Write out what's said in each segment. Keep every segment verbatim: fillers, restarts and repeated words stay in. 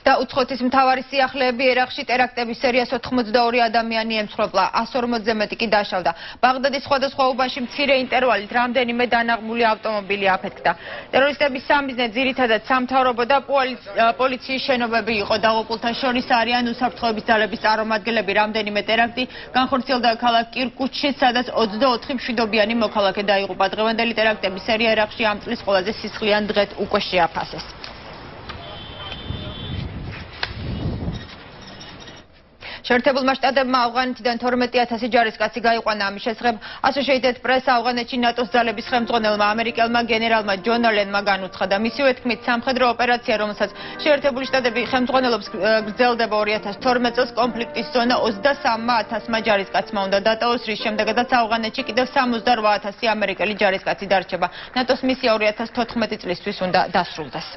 და უცხოეთის მთავარი სიახლეები ერაყში ტერაქტების სერიას ოთხმოცდაორი ადამიანი ემსხვერპლა, ას ორმოცზე მეტი კი დაშავდა. ბაღდადის სხვადასხვა უბანში მცირე ინტერვალით რამდენიმე დანაღმული ავტომობილი აფეთქდა. ტერორისტების სამიზნე ძირითადად სამთავრობო და პოლიციის შენობები იყო. დაღუპულთა შორის არიან უსაფრთხოების ძალების წარმომადგენლები. რამდენიმე ტერაქტი განხორციელდა ქალაქ კირკუჩში, სადაც ოცდაოთხი მშვიდობიანი მოქალაქე დაიღუპა. დღევანდელი ტერაქტების სერია ერაყში ამ წლის ყველაზე სისხლიან დღედ უკვე შეაფასეს. შეერთებულმა შტატებმა ავღანეთიდან თორმეტი ათასი ჯარისკაცი გაიყვანა. ამის შესახებ ასოციეიტედ პრეს ავღანეთში ნატოს ძალების ხელმძღვანელმა ამერიკელმა გენერალმა ჯონ ალენმა განუცხადა. მისივე თქმით, სამხედრო ოპერაცია, რომელსაც შეერთებული შტატები ხელმძღვანელობს, გრძელდება ორი ათას თორმეტ წელს კონფლიქტის ზონა ოცდასამმა ათასმა ჯარისკაცმა უნდა დატოვოს, რის შემდეგაც ავღანეთში კიდევ სამოცდარვა ათასი ამერიკელი ჯარისკაცი დარჩება. ნატოს მისია ორი ათას თოთხმეტი წლისთვის უნდა დასრულდეს.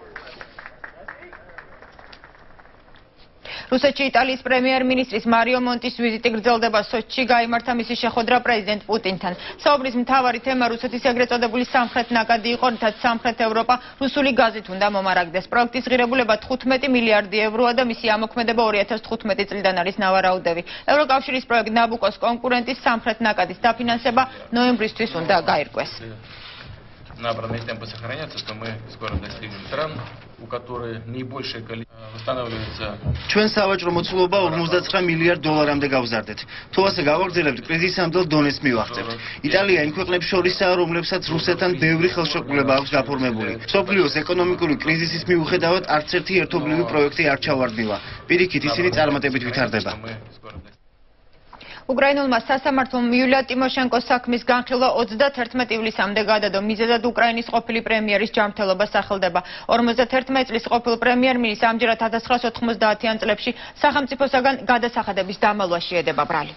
რუსეთში იტალიის პრემიერ მინისტრის მარიო მონტის ვიზიტი გრძელდება. სოჩში გაიმართა მისი შეხვედრა პრეზიდენტ პუტინთან. საუბრის მთავარი თემა რუსეთის ეგრეთ წოდებული სამხრეთ ნაკადი იყო, რითაც სამხრეთ ევროპა რუსული გაზით უნდა მომარაგდეს. პროექტის ღირებულება თხუთმეტი მილიარდი ევროა და მისი ამოქმედება ორი ათას თხუთმეტი წლიდან არის ნავარაუდები. ევროკავშირის პროექტ ნაბუკოს კონკურენტის სამხრეთ накаდის დაფინანსება ნოემბრისთვის უნდა გაირკვეს. Набранные темпы сохранятся, что мы скоро достигнем стран, у которых наибольшее количество восстанавливается. ჩვენ სავაჭრო მოცულობა ორმოცდაცხრა მილიარდ დოლარამდე გავზარდეთ. თუ ასე გავაგრძელებთ, კრიზისამდელ დონეს მივაღწევთ. იტალია იმ ქვეყნებს შორისაა, რომლებსაც რუსეთთან ბევრი ხელშეკრულება აქვს გაფორმებული. მსოფლიოს ეკონომიკური კრიზისის მიუხედავად არც ერთი ერთობლივი პროექტი არ ჩავარდნილა. პირიქით, ისინი წარმატებით ვითარდება. უკრაინულმა სასამართლომ იულია ტიმოშენკოს საქმის განხილვა ოცდათერთმეტი ივლისამდე გადადო. მიზეზად უკრაინის ყოფილი პრემიერის ჯანმრთელობა სახელდება. ორმოცდათერთმეტი წლის ყოფილ პრემიერ-მინისტრს ამჯერად ათას ცხრაას ოთხმოცდაათიან წლებში სახელმწიფოსაგან გადასახადების დამალვა შეედება ბრალი.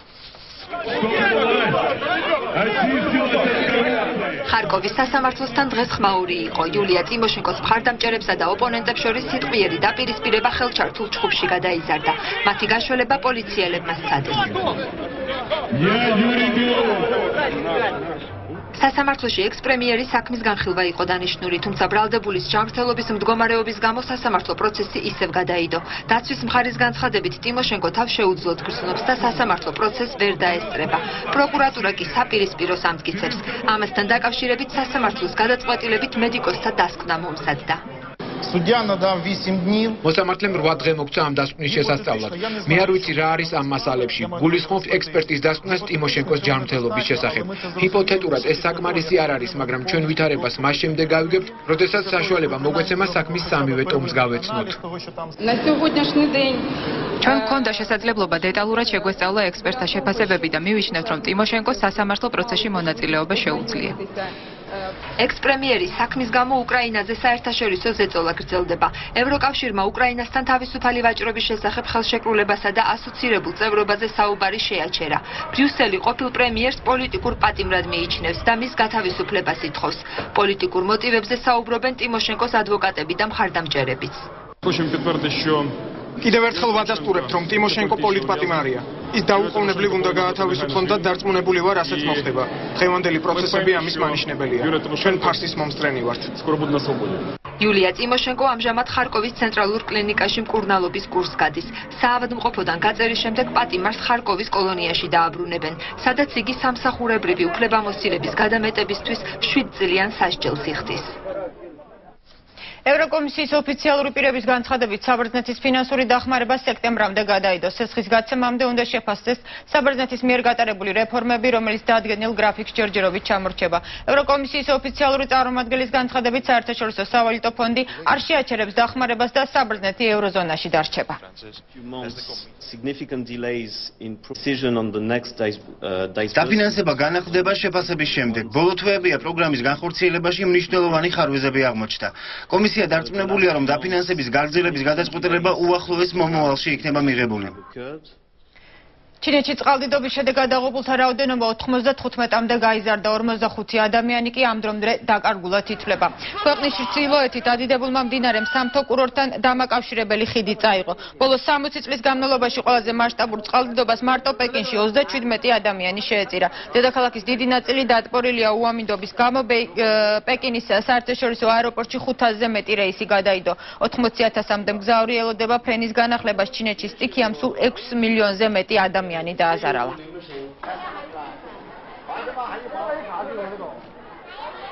ხარკოვის სასამართლოსთან დღეს ხმაური იყო. იულია ტიმოშენკოს მხარდამჭერებსა და ოპონენტებს შორის სიტყვიერი დაპირისპირება ხელჩართულ ჩხუბში გადაიზარდა. მათი გაშველება პოლიციელებმა სცადეს. სასამართლოში ექს-პრემიერის საქმის განხილვა იყო დანიშნული, თუმცა ბრალდებულის ჯანმრთელობის მდგომარეობის გამო სასამართლო პროცესი ისევ გადაიდო. დაცვის მხარის განცხადებით, ტიმოშენკო თავს შეუძლოდ გრძნობს და სასამართლო პროცესს ვერ დაესწრება. პროკურატურა კი საპირისპიროს ამტკიცებს. ამასთან დაკავშირებით სასამართლოს გადაწყვეტილებით მედიკოსთა დასკვნა მომსადდა. Судья надам вісім днів. მოსამართლემ რვა დღე მოგცა ამ დასკვნის შესასწავლად. მე არ ვიცი რა არის ამ მასალებში. გულისხმობთ ექსპერტის დასკვნას ტიმოშენკოს ჯანმრთელობის შესახებ. ჰიპოთეტურად ეს საკმარისი არ არის, მაგრამ ჩვენ ვითარებას მას შემდეგ გავიგებთ, როდესაც საშუალება მოგვეცემა საქმის სამივე ტომს გავეცნოთ. ჩვენ გვქონდა შესაძლებლობა დეტალურად შეგვესწავლა ექსპერტთა შეფასებები და მივიჩნევთ, რომ ტიმოშენკოს სასამართლო პროცესში მონაწილეობა შეუძლია. ექს-პრემიერის საქმის გამო უკრაინაზე საერთაშორისო ზეწოლა გრძელდება. ევროკავშირმა უკრაინასთან თავისუფალი ვაჭრობის შესახებ ხელშეკრულებასა და ასოცირებულ წევრობაზე საუბარი შეაჩერა. ბრიუსელი ყოფილ პრემიერს პოლიტიკურ პატიმრად მიიჩნევს და მის გათავისუფლებას ითხოვს. პოლიტიკურ მოტივებზე საუბრობენ ტიმოშენკოს ადვოკატები და მხარდამჭერებიც. კიდევ ერთხელ ვადასტურებთ, რომ ტიმოშენკო პოლიტპატიმარია. ის დაუყოვნებლივ უნდა გაათავისუფლონ და დარწმუნებული ვარ, ასეც მოხდება. დღევანდელი პროცესები ამის მანიშნებელია. ჩვენ ფარსის მომსწრენი ვართ. იულია ტიმოშენკო ამჟამად ხარკოვის ცენტრალურ კლინიკაში მკურნალობის კურსს გადის. საავადმყოფოდან გაწერის შემდეგ პატიმარს ხარკოვის კოლონიაში დააბრუნებენ, სადაც იგი სამსახურებრივი უფლებამოსილების გადამეტებისთვის შვიდ წლიან სასჯელს იხდის. ევროკომისიის ოფიციალური პირების განცხადებით, საბერძნეთის ფინანსური დახმარება სექტემბრამდე გადაიდო. სესხის გაცემამდე უნდა შეფასდეს საბერძნეთის მიერ გატარებული რეფორმები, რომელიც დადგენილ გრაფიკს ჯერჯერობით ჩამორჩება. ევროკომისიის ოფიციალური წარმომადგენლის განცხადებით, საერთაშორისო სავალუტო ფონდი არ შეაჩერებს დახმარებას და საბერძნეთი ევროზონაში დარჩება. დაფინანსება განახლდება შეფასების შემდეგ. ბოლო თვეებია პროგრამის განხორციელებაში მნიშვნელოვანი ხარვეზები აღმოჩნდა. კომისია დარწმუნებულია, რომ დაფინანსების გაგრძელების გადაწყვეტილება უახლოეს მომავალში იქნება მიღებული. ჩინეთში წყალდიდობის შედეგად დაღუპულთა რაოდენობა ოთხმოცდათხუთმეტამდე გაიზარდა, ორმოცდახუთი ადამიანი კი ამ დრომდე დაკარგულად ითვლება. ქვეყნის ჩრდილოეთით ადიდებულმა მდინარემ სამთო კურორტთან დამაკავშირებელი ხიდი წაიღო. ბოლო სამოცი წლის განმავლობაში ყველაზე მასშტაბურ წყალდიდობას მარტო პეკინში ოცდაჩვიდმეტი ადამიანი შეეწირა. დედაქალაქის დიდი ნაწილი დატბორილია უამინდობის გამო, პეკინის საერთაშორისო აეროპორტში ხუთ ათასზე მეტი რეისი გადაიდო. ოთხმოცი ათასამდე მგზავრი ელოდება ფრენის განახლებას. ჩინეთში სტიქიამ სულ ექვს მილიონზე მეტი ადამიანი დააზარალა.